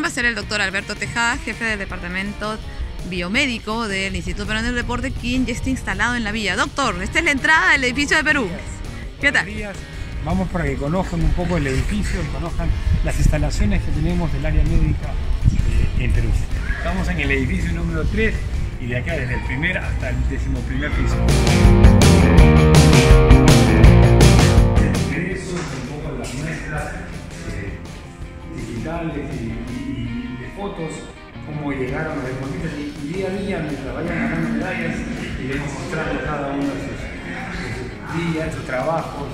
va a ser el doctor Alberto Tejada, jefe del departamento biomédico del Instituto Peruano del Deporte, quien ya está instalado en la villa. Doctor, esta es la entrada del edificio de Perú. ¿Qué tal? Vamos para que conozcan un poco el edificio, conozcan las instalaciones que tenemos del área médica en Perú. Estamos en el edificio número 3 y de acá desde el primer hasta el 11º piso. Ingresos, un poco las muestras digitales y de fotos, cómo llegaron los deportistas y día a día mientras vayan ganando medallas iremos mostrando cada uno de sus días, sus trabajos.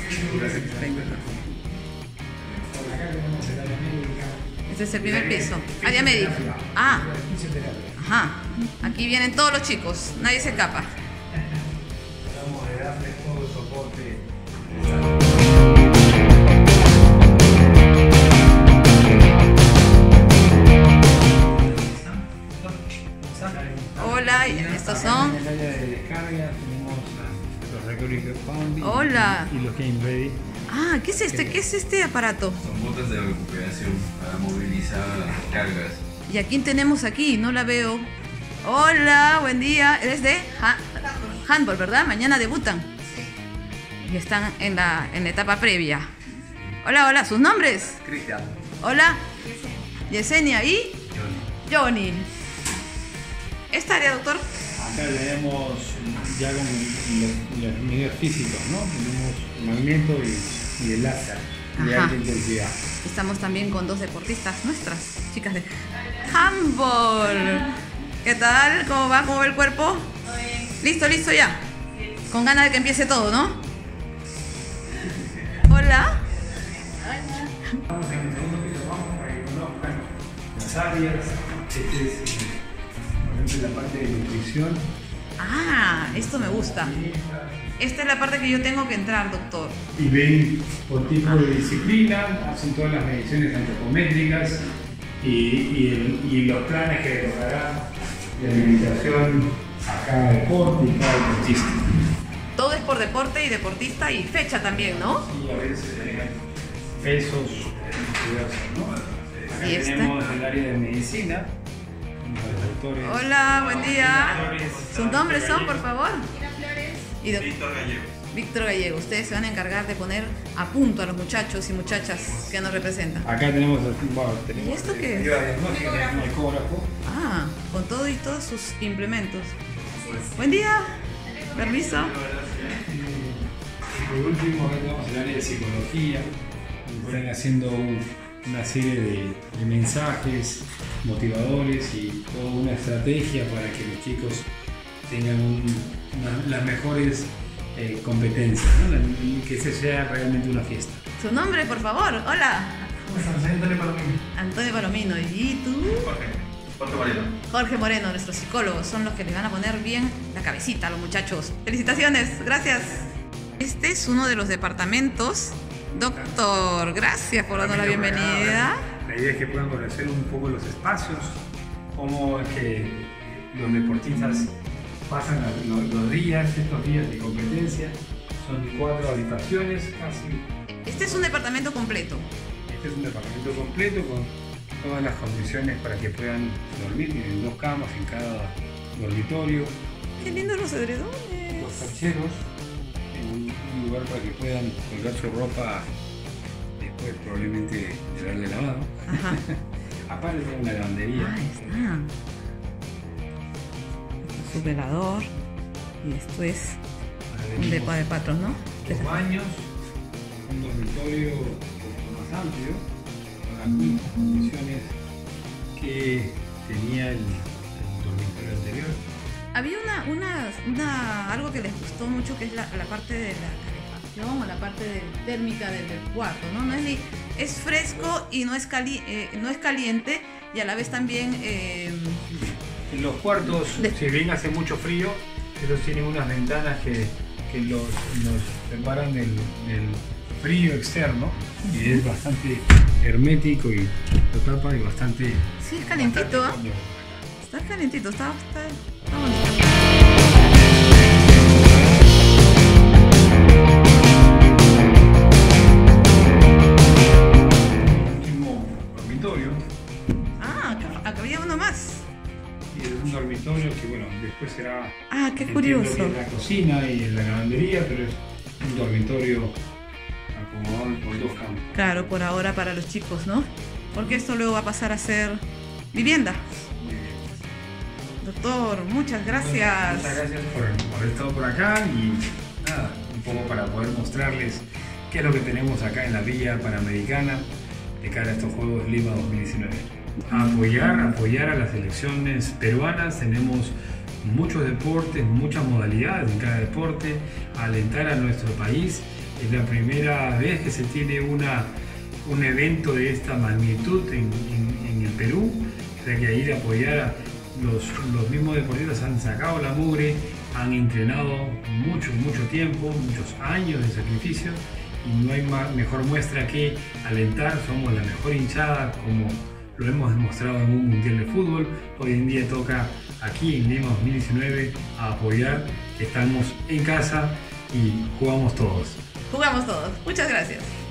Este es el primer piso. Área médica. Ah. Ajá. Aquí vienen todos los chicos. Nadie se escapa. Tratamos de darles todo el soporte. Hola, estos son. En el área de descarga tenemos los Recovery Founding. Hola. Y los Game Ready. Ah, ¿qué es este? ¿Qué es este aparato? Son botas de recuperación para movilizar cargas. ¿Y a quién tenemos aquí? No la veo. Hola, buen día. ¿Eres de handball, verdad? Mañana debutan. Y están en la etapa previa. Hola, hola. ¿Sus nombres? Cristian. Hola. Yesenia y Johnny. ¿Esta área, doctor? Acá tenemos ya con los medios físicos, ¿no? Tenemos magneto y el láser de alta intensidad. Estamos también con dos deportistas nuestras, chicas de handball. ¿Qué tal? ¿Cómo va? ¿Cómo va el cuerpo? Todo bien. ¿Listo, listo ya? Con ganas de que empiece todo, ¿no? Hola. Vamos en el segundo piso, vamos para que conozcan las áreas. Este es, por ejemplo, la parte de nutrición. Ah, esto me gusta. Esta es la parte que yo tengo que entrar, doctor. Y ven por tipo de disciplina, hacen todas las mediciones antropométricas y los planes que lograrán de alimentación a cada deporte y cada deportista. Todo es por deporte y deportista y fecha también, ¿no? Y a veces pesos diversos, ¿no? Acá ¿Y este? tenemos el área de medicina, los doctores. Hola, buen día. ¿Sus nombres son, por favor? Y Víctor Gallego. Víctor Gallego. Ustedes se van a encargar de poner a punto a los muchachos y muchachas que nos representan. Acá tenemos, ¿Y esto qué es? el ecógrafo. Ah, con todo y todos sus implementos. Buen día. Permiso. Y por último, acá tenemos el área de psicología, donde están haciendo una serie de mensajes motivadores y toda una estrategia para que los chicos tengan las mejores competencias, ¿no? Que ese sea realmente una fiesta. Su nombre, por favor. Hola. Antonio Palomino. Antonio Palomino. ¿Y tú? Jorge Moreno. Jorge Moreno, nuestros psicólogos, son los que les van a poner bien la cabecita a los muchachos. Felicitaciones, gracias. Este es uno de los departamentos. Doctor, gracias por darnos la bienvenida. La idea es que puedan conocer un poco los espacios, cómo es que los deportistas pasan los días, estos días de competencia. Son 4 habitaciones casi. Este es un departamento completo. Este es un departamento completo con todas las condiciones para que puedan dormir. Tienen 2 camas en cada dormitorio, Qué lindos los edredones. 2 percheros, un lugar para que puedan colgar su ropa después probablemente de haberle lavado. Ajá. Aparte tiene una lavandería. Ahí está. Su velador. Y esto es un depa de patrón, ¿no? 2 baños, un dormitorio un poco más amplio, con las mismas condiciones que tenía el dormitorio anterior. Había algo que les gustó mucho, que es la parte de la calefacción o la parte térmica del cuarto, ¿no? Es fresco y no es caliente, y a la vez también... En los cuartos, si bien hace mucho frío, ellos tienen unas ventanas que los separan del frío externo, y es bastante hermético y lo tapa y bastante... Sí, es calentito, ¿eh? Está calentito, está bonito. Último dormitorio, Después será, Ah, qué entiendo, curioso. que en la cocina y en la lavandería, pero es un dormitorio acomodado por 2 camas. Claro, por ahora para los chicos, ¿no? Porque esto luego va a pasar a ser vivienda. Muy bien. Doctor, muchas Bueno, gracias. muchas gracias por haber estado por acá y nada, un poco para poder mostrarles qué es lo que tenemos acá en la Villa Panamericana de cara a estos Juegos Lima 2019. Apoyar a las selecciones peruanas, tenemos muchos deportes, muchas modalidades en cada deporte, alentar a nuestro país. Es la primera vez que se tiene un evento de esta magnitud en el Perú, o sea que ir a apoyar a los mismos deportistas han sacado la mugre, han entrenado mucho tiempo, muchos años de sacrificio y no hay mejor muestra que alentar. Somos la mejor hinchada, como lo hemos demostrado en un mundial de fútbol. Hoy en día toca aquí en Lima 2019 a apoyar, que estamos en casa y jugamos todos. Jugamos todos. Muchas gracias.